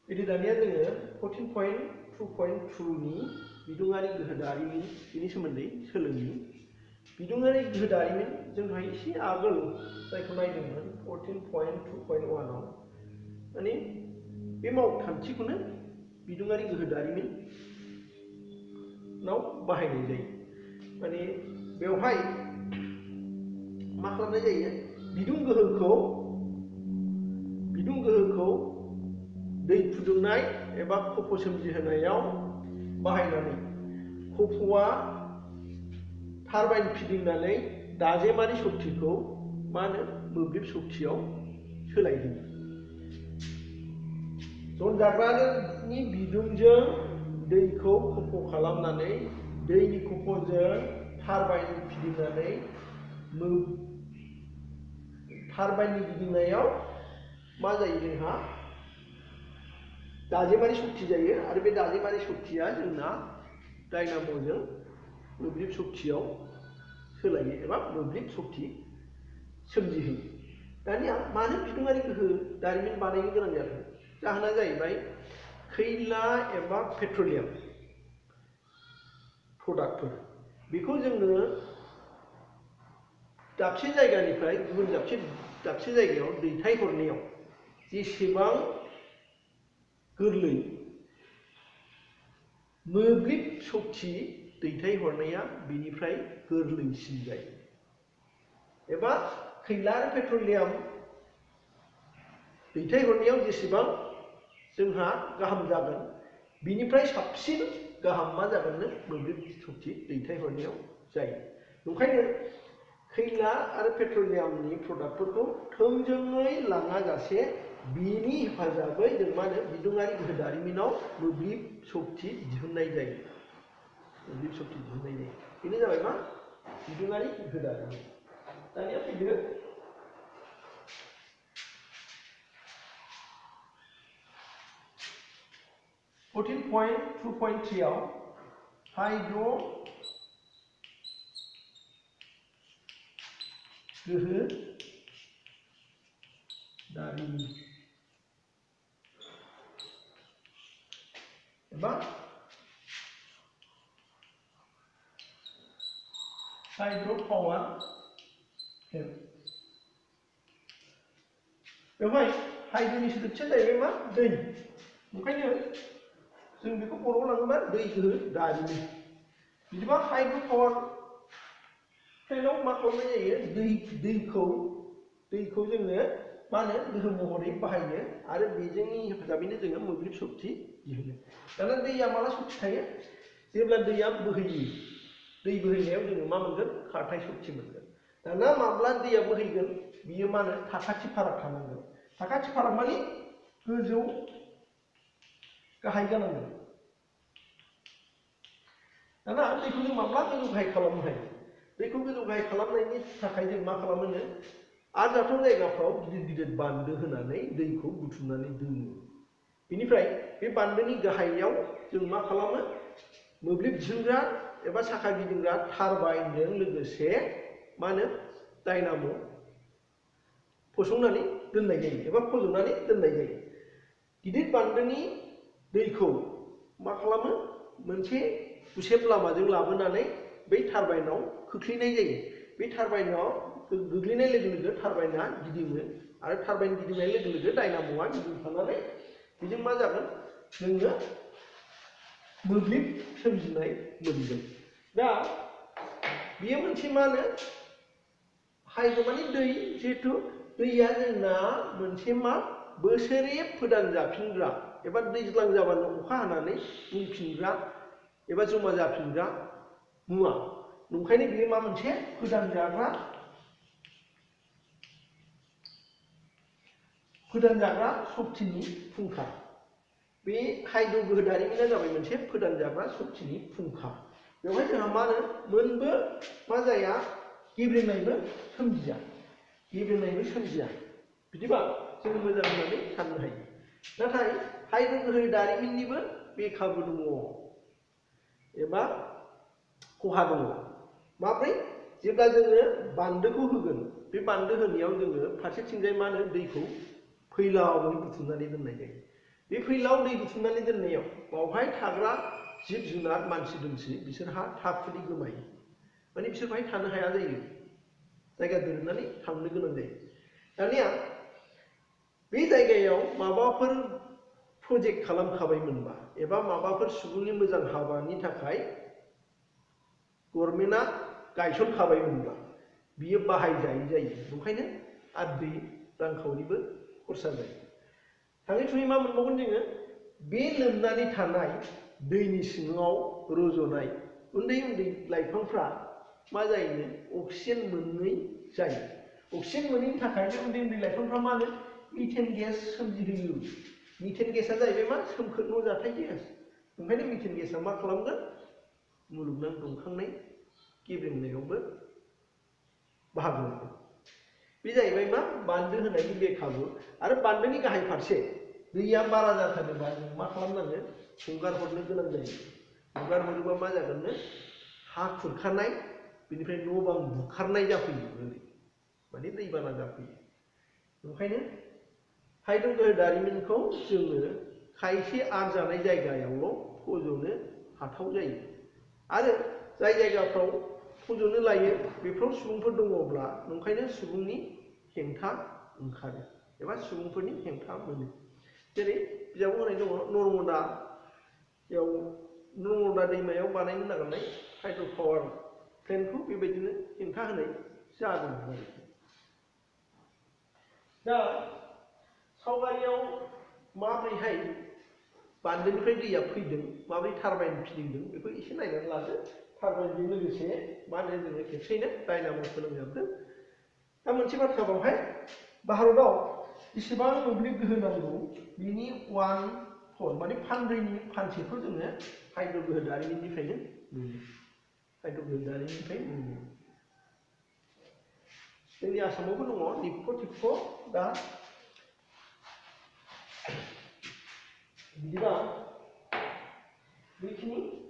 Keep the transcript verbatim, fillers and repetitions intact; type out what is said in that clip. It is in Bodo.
बिदि दानिया जोङो fourteen point two point two नि बिदुङारि गोहो दारिमिन बेनि सोमोन्दै सोलोंनि। बिदुङारि गोहो दारिमिन जोंहा एसे आगोल जायखौ नायदोंमोन fourteen point two point one आव माने बे मावखान्थिखौनो बिदुङारि गोहो दारिमिन नाव बाहायनाय जायो। माने बेवहाय मा खालामनाय जायो बिदुं गोहोखौ बिदुं गोहोखौ दै फुदुंनाय एबा खफ' सोमजिहोनायाव बाहायनानै खफ'आ टारबाइन फिदिंनानै दाजेमारि शक्तिखौ मा होनो मोब्लिब शक्तियाव सोलायहोयो। जनजाग्रानि बिदुंजों दैखौ खफ' खालामनानै दैनि खफ'जों टारबाइन फिदिंनानै टारबाइननि गिदिंनायाव मा जायो जोंहा दाजेमारि शक्ति जायो आरो बे दाजेमारि शक्तिया जोंना डायनाम'जों मोब्लिब शक्तियाव सोलायो एबा मोब्लिब शक्ति सोमजिहोयो। दानिया मानो बिदुङारि गोहो दारिमिन बानायनो गोनां जादों? जाहोना जाहैबाय खैला एबा पेट्रलियाम प्रडाक्टफोर बेखौ जोङो दाबसे जायगानिफ्राय गुबुन दाबसे दाबसे जायगायाव दैथायहरनायाव जेसेबां गोरलै मोब्लिब शक्ति दैथायहरनाया बेनिफ्राय गोरलैसिन जायो एबा खैला आरो पेट्रलियाम दैथायहरनायाव जेसेबां जोंहा गाहाम जागोन बिनिफ्राय साबसिन गाहाम मा जागोननो मोब्लिब शक्ति दैथायहरनायाव जायो। ओंखायनो खैला आरो पेट्रलियामनि प्रडाक्टफोरखौ थोंजोङै लाङाजासे बेनि हेफाजाबै जों मा होनो बिदुङारि गोहो दारिमिनाव मोब्लिब शक्ति दिहुननाय जायो। मोब्लिब शक्ति दिहुननाय जायो बेनो जाबाय मा बिदुङारि गोहो दारिमिन। दानिया फैदो fourteen point two point three आव हाइड्र' गोहो दारिमिन एबा हाइड्र' पावार प्लेन्ट। बेवहाय हाइड्र'नि सोदोबथिया जाहैबाय मा दै। ओंखायनो जों बेखौ बर'आव लाङोबा दै गोहो दारिमिन। बिदिबा हाइड्र' पावार प्लेन्टआव मा खालामनाय जायो दै दैखौ दैखौ जोङो मा होनो गोहो महरै बाहायो आरो बेजोंनि हेफाजाबैनो जोङो मोब्लिब शक्ति दिहुनो। दाना दैया माला शक्ति थायो जेब्ला दैया बोहैयो दै बोहैनायाव जोङो मा मोनगोन खारथाइ शक्ति मोनगोन। दाना माब्ला दैया बोहैगोन बियो मा होनो थाखाथि फाराग थानांगोन। थाखाथि फाराग माने गोजौ गाहाय जानांगोन। दाना दैखौ जों माब्ला गोजौ गाहाय खालामनो हायो? दैखौ गोजौ गाहाय खालामनायनि थाखाय जों मा खालामो आरजाथाव जायगाफ्राव गिदिर गिदिर बान्दो होनानै दैखौ बुथुमनानै दोनो। बेनिफ्राय बे बान्दोनि गाहायाव जों मा खालामो मोब्लिब दिहुनग्रा एबा साखा गिदिंग्रा टारबाइनजों लोगोसे मा होनो डायनाम' फसंनानै दोननाय जायो एबा फज'नानै दोननाय जायो। गिदिर बान्दोनि दैखौ मा खालामो मोनसे गुसेब लामाजों लाबोनानै बै टारबाइनाव खोख्लैनाय जायो। बे टारबाइनाव गोग्लैनाय लोगो लोगो टारबाइना गिदिङो आरो टारबाइन गिदिंनाय लोगो लोगो डायनाम'आ गिदिंफानानै बेजों मा जागोन जोङो मोब्लिब सोमजिनाय मोनगोन। दा बेयो मोनसे मा होनो हाइड्र' माने दै जिहेथु दैया जोंना मोनसे मा बोसोरे फोदान जाफिनग्रा एबा दैज्लां जाबानो अखा हानानै बुंफिनग्रा एबा जमा जाफिनग्रा मुवा। ओंखायनो बेयो मा मोनसे फोदान जाग्रा फोदान जाग्रा शक्तिनि फुंखा। बे हाइड्र' गोहो दारिमिना जाबाय मोनसे फोदान जाग्रा शक्तिनि फुंखा। बेवहाय जोंहा मा होनो मोनबो मा जाया गेब्रेंनायबो सोमजिया गेब्रेंनायबो सोमजिया। बिदिबा जों मोजां होननानै साननो हायो। नाथाय हाइड्र' गोहो दारिमिननिबो बेखाबु दङ एबा खहा दङ। माब्रै जेब्ला जोङो बान्दोखौ होगोन बे बान्दो होनायाव जोङो फारसेथिंजाय मा होनो दैखौ फैलावै बुथुमनानै दोननाय जायो। बे फैलाव दै बुथुमनानै दोननायाव बावहाय थाग्रा जिब जुनार मानसि दुमसि बिसोरहा थाबुलि गोमायो माने बिसोर बाहाय थानो हाया जायो जायगा दोननानै थांनो गोनां जायो दानिया बे जायगायाव माबाफोर प्रजेक्ट खालामखाबायमोनबा एबा माबाफोर सुबुंनि मोजां हाबानि थाखाय गभर्नमेन्टआ गायसनखाबायमोनब्ला बियो बाहायजायै जायो ओंखायनो आरो दै रांखावरिबो खरसा जायो थाङै थुङै मा मोनबावगोन जोङो बे लोमनानै थानाय दैनि सिङाव रज'नाय उन्दै उन्दै लाइफांफ्रा मा जायोनो अक्सिजेन मोनै जायो अक्सिजेन मोनैनि थाखाय बे उन्दै उन्दै लाइफांफ्रा मा होनो मिथेन गेस सोमजिहोयो मिथेन गेसआ जाहैबाय मा सोमखोर न' जाथाय गेस ओंखायनो मिथेन गेसआ मा खालामगोन मुलुगनां दुंखांनाय गेब्रेंनायावबो बाहागो लागोन बे जाहैबाय मा बान्दो होनायनि बे खाबु आरो बान्दोनि गाहाय फारसे दैया बारा जाथारोबा जों मा खालामनांगोन हगार हरनो गोनां जायो हगार हरोबा मा जागोननो हा खुरखानाय बेनिफ्राय न' बां बुखारनाय जाफैयो ओरै माने दैबाना जाफैयो ओंखायनो हाइड्र' गोहो दारिमिनखौ जोङो खायसे आरजानाय जायगायावल' फज'नो हाथाव जायो आरो जाय जायगाफ्राव फज'नो लायो बेफोराव सुबुंफोर दङब्ला ओंखायनो सुबुंनि हेंथा ओंखारो एबा सुबुंफोरनि हेंथा मोनो जेरै बिजाबाव होनाय दङ नर्मदायाव नर्मदा दैमायाव बानायनो नागिरनाय हाइड्र' पावार प्लेन्टखौ बेबायदिनो हेंथा होनाय जादों आरो दा सावगारियाव माबोरैहाय बान्दोनिफ्राय दैया फैदों माबोरै टारबाइन फिदिंदों बेखौ एसे नायनानै लादो टारबाइनजों लोगोसे मा होनो जोङो खेबसेयैनो डायनामो फोनांजाबदों दा मोनसे बाथ्रा बावहाय भारतआव बेसेबां मोब्लिब गोहो नांगौ बिनि वान फर माने फानब्रैनि फानसेखौ जोङो हाइड्र' गोहो दारिमिननिफ्रायनो मोनो हाइड्र' गोहो दारिमिननिफ्राय मोनो जोंनि आसामावबो दङ निप्क' टिप्क' दा बिदिबा बेखिनि